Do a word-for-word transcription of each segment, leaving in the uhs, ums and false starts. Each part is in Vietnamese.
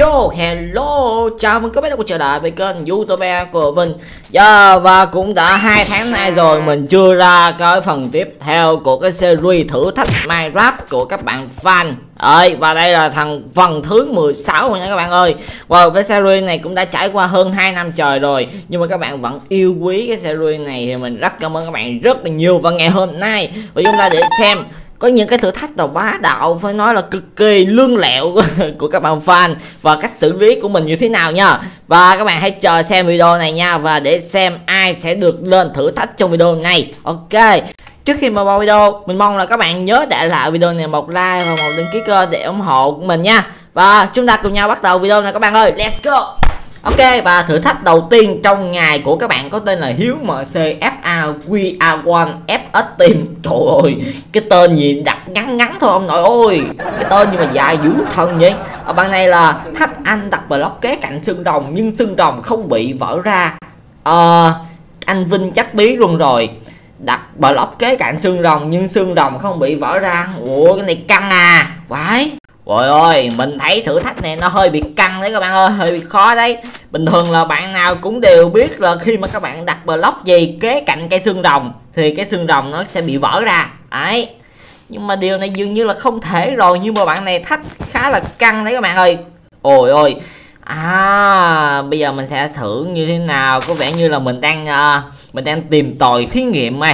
Yo, hello, chào mừng các bạn đã quay trở lại với kênh YouTube của mình. Yeah, và cũng đã hai tháng nay rồi mình chưa ra cái phần tiếp theo của cái series thử thách Minecraft của các bạn fan. Ơi, và đây là thằng phần thứ mười sáu rồi nha các bạn ơi. Wow, cái series này cũng đã trải qua hơn hai năm trời rồi, nhưng mà các bạn vẫn yêu quý cái series này thì mình rất cảm ơn các bạn rất là nhiều. Và ngày hôm nay và chúng ta để xem có những cái thử thách đầu bá đạo, phải nói là cực kỳ lương lẹo của các bạn fan và cách xử lý của mình như thế nào nha. Và các bạn hãy chờ xem video này nha, và để xem ai sẽ được lên thử thách trong video này. Ok, trước khi mà vào video, mình mong là các bạn nhớ để lại video này một like và một đăng ký kênh để ủng hộ của mình nha. Và chúng ta cùng nhau bắt đầu video này các bạn ơi, let's go. Ok, và thử thách đầu tiên trong ngày của các bạn có tên là Hiếu em xê ép a quy a một ép ét Team. Trời ơi, cái tên gì đặt ngắn ngắn thôi ông nội ơi, cái tên nhưng mà dài dữ thân vậy. Ở bạn này là thách anh đặt block kế cạnh xương rồng nhưng xương rồng không bị vỡ ra. Ờ, anh Vinh chắc bí luôn rồi. Đặt block kế cạnh xương rồng nhưng xương rồng không bị vỡ ra. Ủa cái này căng à, quái. Trời ơi, mình thấy thử thách này nó hơi bị căng đấy các bạn ơi, hơi bị khó đấy. Bình thường là bạn nào cũng đều biết là khi mà các bạn đặt block gì kế cạnh cây xương rồng thì cái xương rồng nó sẽ bị vỡ ra. Đấy. Nhưng mà điều này dường như là không thể rồi, nhưng mà bạn này thách khá là căng đấy các bạn ơi. Ôi ôi. À, bây giờ mình sẽ thử như thế nào, có vẻ như là mình đang uh, mình đang tìm tòi thí nghiệm này.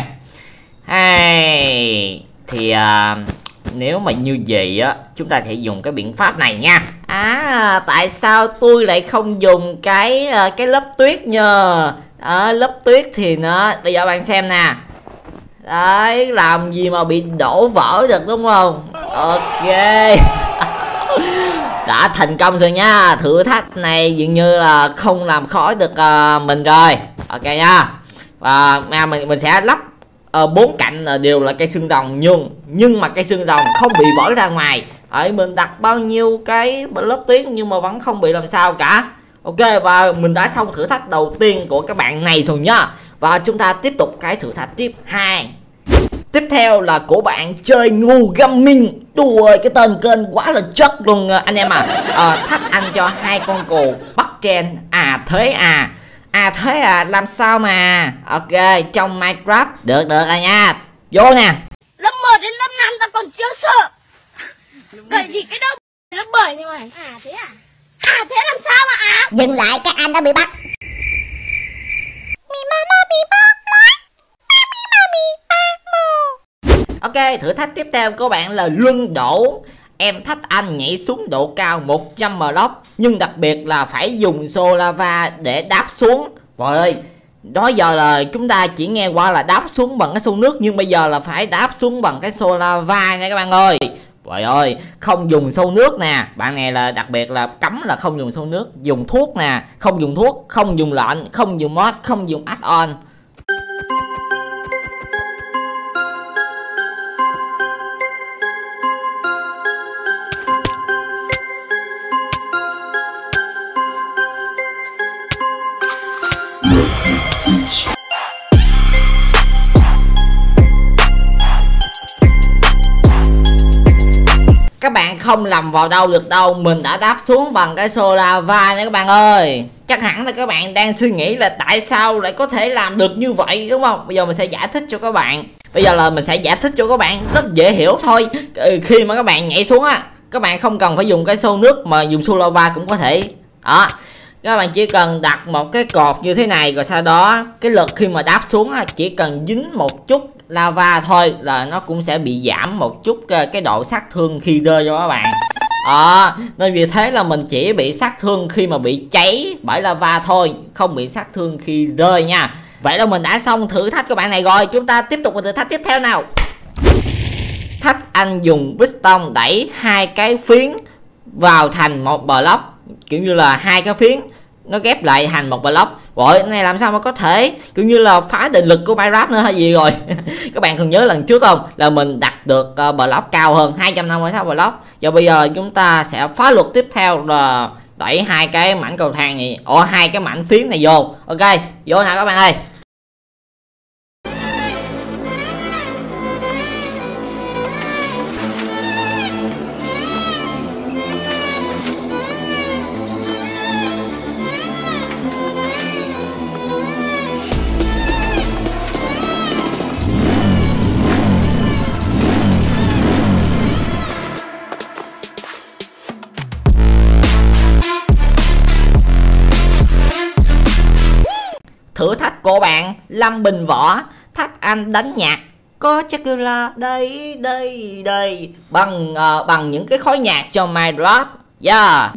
Hey, thì uh, nếu mà như vậy á, chúng ta sẽ dùng cái biện pháp này nha. À, tại sao tôi lại không dùng cái cái lớp tuyết nhờ? À, lớp tuyết thì nó, bây giờ bạn xem nè. Đấy, làm gì mà bị đổ vỡ được đúng không? Ok. Đã thành công rồi nha. Thử thách này dường như là không làm khó được uh, mình rồi. Ok nha. Và uh, mình mình sẽ lắp Ờ, bốn cạnh là đều là cây xương rồng, nhưng nhưng mà cây xương rồng không bị vỡ ra ngoài. Ở mình đặt bao nhiêu cái lớp tuyết nhưng mà vẫn không bị làm sao cả. Ok, và mình đã xong thử thách đầu tiên của các bạn này rồi nhá. Và chúng ta tiếp tục cái thử thách tiếp hai. Tiếp theo là của bạn Chơi Ngu Gaming. Đùa, cái tên kênh quá là chất luôn anh em à. à Thách anh cho hai con cừu bắt trend. À thế à. À thế à, làm sao mà. Ok, trong Minecraft. Được được à nha. Vô nè. Lớp một đến lớp năm ta còn chưa sợ. Cái gì cái đó lớp bảy nhưng mà. À thế à. À thế làm sao mà à. Dừng lại, các anh đã bị bắt. Mì mama mì ba mói. Mami mami ba mù. Ok, thử thách tiếp theo của bạn là luân đổ. Em thách anh nhảy xuống độ cao một trăm block, nhưng đặc biệt là phải dùng xô lava để đáp xuống. Trời ơi, đó giờ là chúng ta chỉ nghe qua là đáp xuống bằng cái xô nước, nhưng bây giờ là phải đáp xuống bằng cái xô lava nha các bạn ơi. Trời ơi, không dùng xô nước nè. Bạn này là đặc biệt là cấm là không dùng xô nước. Dùng thuốc nè, không dùng thuốc, không dùng lệnh, không dùng mod, không dùng add-on. Các bạn không lầm vào đâu được đâu, mình đã đáp xuống bằng cái xô lava nha các bạn ơi. Chắc hẳn là các bạn đang suy nghĩ là tại sao lại có thể làm được như vậy đúng không? Bây giờ mình sẽ giải thích cho các bạn. Bây giờ là mình sẽ giải thích cho các bạn rất dễ hiểu thôi. Khi mà các bạn nhảy xuống á, các bạn không cần phải dùng cái xô nước mà dùng xô lava cũng có thể. Đó, các bạn chỉ cần đặt một cái cột như thế này, rồi sau đó cái lực khi mà đáp xuống á, chỉ cần dính một chút lava thôi là nó cũng sẽ bị giảm một chút cái độ sát thương khi rơi cho các bạn. Đó, nên vì thế là mình chỉ bị sát thương khi mà bị cháy bởi lava thôi, không bị sát thương khi rơi nha. Vậy là mình đã xong thử thách của bạn này rồi. Chúng ta tiếp tục vào thử thách tiếp theo nào. Thách anh dùng piston đẩy hai cái phiến vào thành một block, kiểu như là hai cái phiến nó ghép lại thành một block. Rồi cái này làm sao mà có thể, kiểu như là phá định lực của Minecraft nữa hay gì rồi. Các bạn còn nhớ lần trước không, là mình đặt được uh, block cao hơn hai trăm năm mươi sáu block. Và bây giờ chúng ta sẽ phá luật tiếp theo là đẩy hai cái mảnh cầu thang này, ồ hai cái mảnh phiến này vô. Ok, vô nào các bạn ơi. thách của bạn Lâm Bình Võ. Thách anh đánh nhạc có chắc là đây đây đây bằng uh, bằng những cái khối nhạc cho Minecraft. Yeah.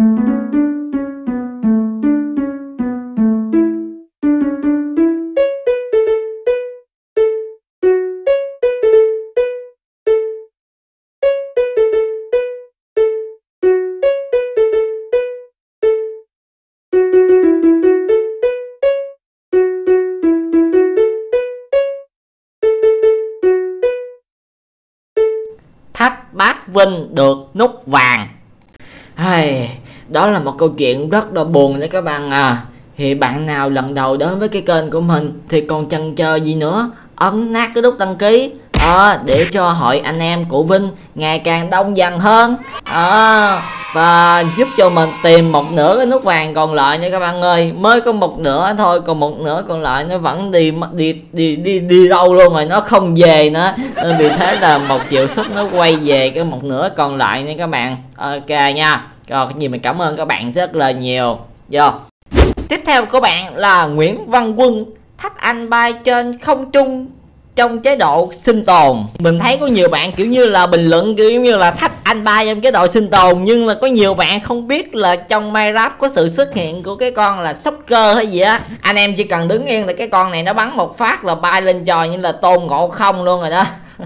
Thách bác Vinh được nút vàng. Hey, đó là một câu chuyện rất là buồn đấy các bạn à. Thì bạn nào lần đầu đến với cái kênh của mình thì còn chần chờ gì nữa, ấn nát cái nút đăng ký à, để cho hội anh em của Vinh ngày càng đông dần hơn à, và giúp cho mình tìm một nửa cái nút vàng còn lại nha các bạn ơi. Mới có một nửa thôi, còn một nửa còn lại nó vẫn đi đi đi đi đi đâu luôn rồi, nó không về nữa. Nên vì thế là một triệu sub nó quay về cái một nửa còn lại nha các bạn. Ok nha. Rồi cái gì mình cảm ơn các bạn rất là nhiều. Vô. Tiếp theo của bạn là Nguyễn Văn Quân. Thách anh bay trên không trung trong chế độ sinh tồn. Mình thấy có nhiều bạn kiểu như là bình luận kiểu như là thách anh bay trong chế độ sinh tồn, nhưng là có nhiều bạn không biết là trong Minecraft có sự xuất hiện của cái con là Soccer hay gì á. Anh em chỉ cần đứng yên là cái con này nó bắn một phát là bay lên trời như là Tôn Ngộ Không luôn rồi đó.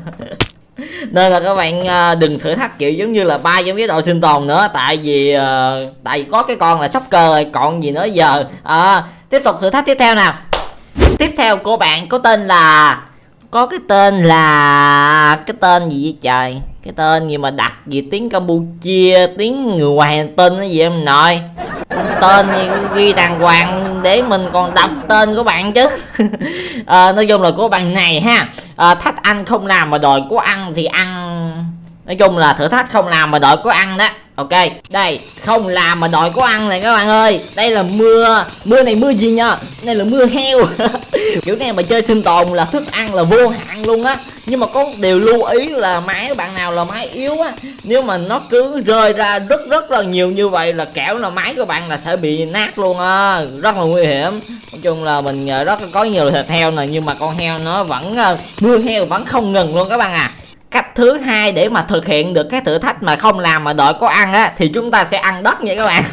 Nên là các bạn đừng thử thách kiểu giống như là bay trong chế độ sinh tồn nữa, tại vì uh, tại vì có cái con là Soccer rồi còn gì nữa giờ. À, tiếp tục thử thách tiếp theo nào. Tiếp theo của bạn có tên là có cái tên là cái tên gì vậy trời, cái tên gì mà đặt gì tiếng Campuchia, tiếng người ngoài hành tinh cái gì em nội, tên gì ghi đàng hoàng để mình còn đọc tên của bạn chứ. À, nói chung là của bạn này ha, à, thách anh không làm mà đòi có ăn thì ăn. Nói chung là thử thách không làm mà đòi có ăn đó. Ok, đây không làm mà đòi có ăn này các bạn ơi. Đây là mưa, mưa này mưa gì nha, đây là mưa heo. Kiểu này mà chơi sinh tồn là thức ăn là vô hạn luôn á. Nhưng mà có điều lưu ý là máy bạn nào là máy yếu á, nếu mà nó cứ rơi ra rất rất là nhiều như vậy là kẻo là máy của bạn là sẽ bị nát luôn á, rất là nguy hiểm. Nói chung là mình rất có nhiều thịt heo này, nhưng mà con heo nó vẫn mưa heo vẫn không ngừng luôn các bạn à. Cách thứ hai để mà thực hiện được cái thử thách mà không làm mà đòi có ăn á, thì chúng ta sẽ ăn đất nha các bạn.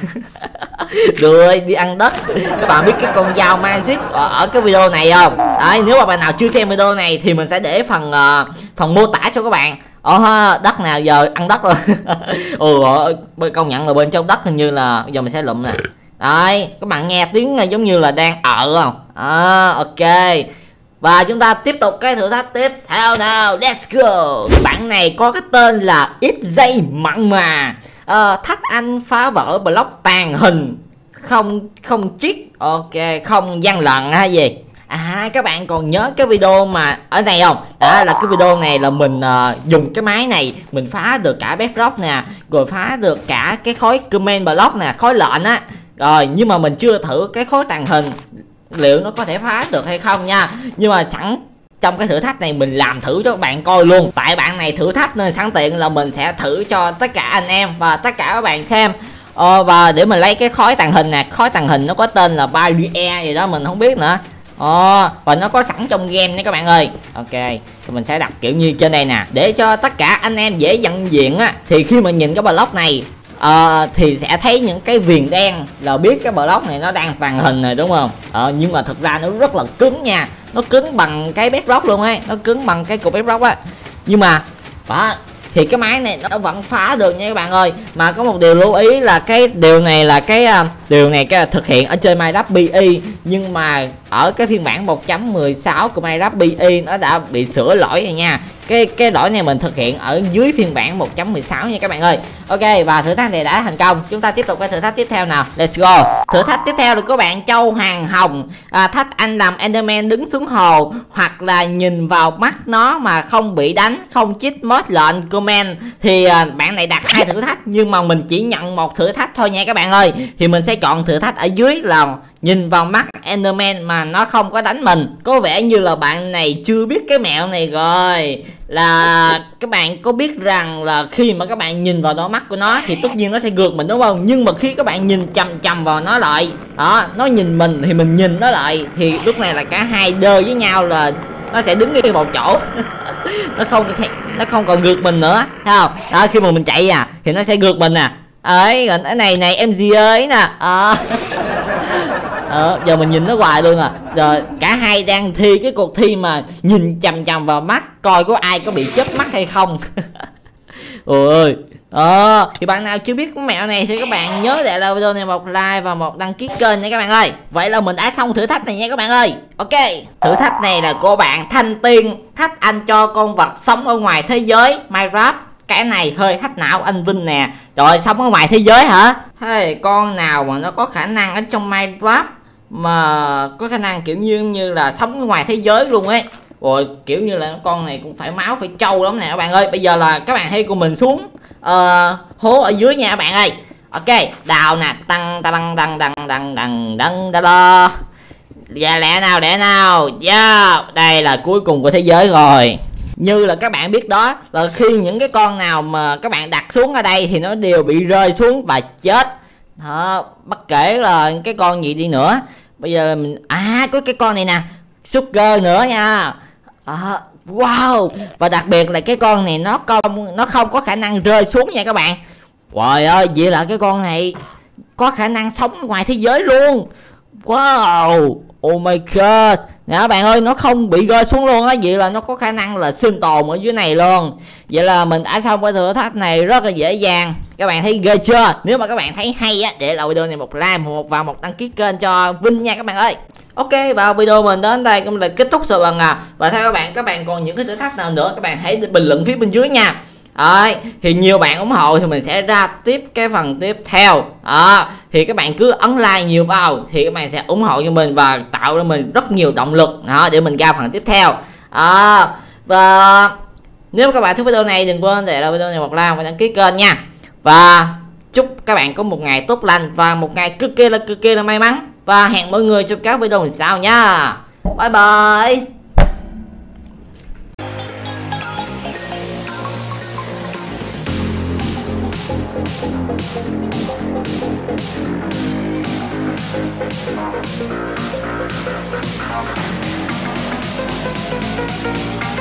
Rồi đi ăn đất. Các bạn biết cái con dao magic ở, ở cái video này không? Đấy, nếu mà bạn nào chưa xem video này thì mình sẽ để phần uh, phần mô tả cho các bạn. Ờ, đất nào giờ ăn đất rồi. Ừ, công nhận là bên trong đất hình như là giờ mình sẽ lụm nè. Đấy, các bạn nghe tiếng giống như là đang ở không? À, ok. Và chúng ta tiếp tục cái thử thách tiếp theo nào. Let's go. Bạn này có cái tên là ích giây mặn mà. À, thách anh phá vỡ block tàn hình không không cheat. Ok, không gian lận hay gì. À, các bạn còn nhớ cái video mà ở này không? Đó là cái video này là mình uh, dùng cái máy này mình phá được cả bedrock nè, rồi phá được cả cái khối comment block nè, khối lệnh á. Rồi nhưng mà mình chưa thử cái khối tàng hình liệu nó có thể phá được hay không nha. Nhưng mà sẵn trong cái thử thách này mình làm thử cho các bạn coi luôn. Tại bạn này thử thách nên sẵn tiện là mình sẽ thử cho tất cả anh em và tất cả các bạn xem. Ờ, và để mình lấy cái khối tàng hình nè. Khối tàng hình nó có tên là Barrier gì đó mình không biết nữa. Ờ, và nó có sẵn trong game nha các bạn ơi. Ok, thì mình sẽ đặt kiểu như trên đây nè, để cho tất cả anh em dễ nhận diện á. Thì khi mà nhìn cái block này Uh, thì sẽ thấy những cái viền đen là biết cái block này nó đang tàng hình này đúng không? Uh, nhưng mà thực ra nó rất là cứng nha, nó cứng bằng cái bedrock luôn ấy, nó cứng bằng cái cục bedrock á. Nhưng mà đó, thì cái máy này nó vẫn phá được nha các bạn ơi. Mà có một điều lưu ý là cái điều này là cái uh, điều này cái thực hiện ở trên Minecraft bê e, nhưng mà ở cái phiên bản một chấm mười sáu của Minecraft bê e nó đã bị sửa lỗi rồi nha. Cái cái lỗi này mình thực hiện ở dưới phiên bản một chấm mười sáu nha các bạn ơi. Ok, và thử thách này đã thành công. Chúng ta tiếp tục cái thử thách tiếp theo nào. Let's go. Thử thách tiếp theo được các bạn Châu Hàng Hồng. À, thách anh làm Enderman đứng xuống hồ hoặc là nhìn vào mắt nó mà không bị đánh, không chích mod lệnh comment. Thì à, bạn này đặt hai thử thách nhưng mà mình chỉ nhận một thử thách thôi nha các bạn ơi. Thì mình sẽ sẽ chọn thử thách ở dưới là nhìn vào mắt Enderman mà nó không có đánh mình. Có vẻ như là bạn này chưa biết cái mẹo này rồi. Là các bạn có biết rằng là khi mà các bạn nhìn vào đôi mắt của nó thì tất nhiên nó sẽ gượt mình đúng không? Nhưng mà khi các bạn nhìn chằm chằm vào nó lại, đó, nó nhìn mình thì mình nhìn nó lại, thì lúc này là cả hai đơ với nhau là nó sẽ đứng yên một chỗ. nó không nó không còn gượt mình nữa, thấy không? Đó, khi mà mình chạy à thì nó sẽ gượt mình à. Ấy, còn cái này này em gì ơi nè. À. Ờ, giờ mình nhìn nó hoài luôn à. Rồi cả hai đang thi cái cuộc thi mà nhìn chằm chằm vào mắt coi có ai có bị chớp mắt hay không. Ôi ơi. Ờ, thì bạn nào chưa biết cái mẹo này thì các bạn nhớ để lại video này một like và một đăng ký kênh nha các bạn ơi. Vậy là mình đã xong thử thách này nha các bạn ơi. Ok, thử thách này là của bạn Thanh Tiên. Thách anh cho con vật sống ở ngoài thế giới Minecraft. Cái này hơi hack não anh Vinh nè. Rồi, sống ở ngoài thế giới hả? Hey, con nào mà nó có khả năng ở trong Minecraft mà có khả năng kiểu như như là sống ở ngoài thế giới luôn ấy. Rồi kiểu như là con này cũng phải máu phải trâu lắm nè các bạn ơi. Bây giờ là các bạn hãy cùng mình xuống uh, hố ở dưới nha các bạn ơi. Ok, đào nè, tăng tăng tăng tăng tăng tăng tăng tăng. Dạ lẹ nào để nào. Yeah, đây là cuối cùng của thế giới rồi. Như là các bạn biết đó, là khi những cái con nào mà các bạn đặt xuống ở đây thì nó đều bị rơi xuống và chết. Đó, bất kể là cái con gì đi nữa. Bây giờ là mình à có cái con này nè, Sugar nữa nha. À, wow, và đặc biệt là cái con này nó không nó không có khả năng rơi xuống nha các bạn. Trời ơi, vậy là cái con này có khả năng sống ngoài thế giới luôn. Wow, oh my god. Nè các bạn ơi, nó không bị rơi xuống luôn á. Vậy là nó có khả năng là sinh tồn ở dưới này luôn. Vậy là mình đã xong cái thử thách này rất là dễ dàng. Các bạn thấy ghê chưa? Nếu mà các bạn thấy hay á, để lại video này một like một và một đăng ký kênh cho Vinh nha các bạn ơi. Ok, và video mình đến đây cũng là kết thúc rồi bạn à. Và theo các bạn, các bạn còn những cái thử thách nào nữa các bạn hãy bình luận phía bên dưới nha. Đấy, thì nhiều bạn ủng hộ thì mình sẽ ra tiếp cái phần tiếp theo. Đó, thì các bạn cứ ấn like nhiều vào thì các bạn sẽ ủng hộ cho mình và tạo cho mình rất nhiều động lực đó, để mình ra phần tiếp theo. Đó, và nếu các bạn thích video này đừng quên để lại video này một like và đăng ký kênh nha. Và chúc các bạn có một ngày tốt lành và một ngày cực kỳ là cực kỳ là may mắn. Và hẹn mọi người trong các video lần sau nha. Bye bye. We'll be right back.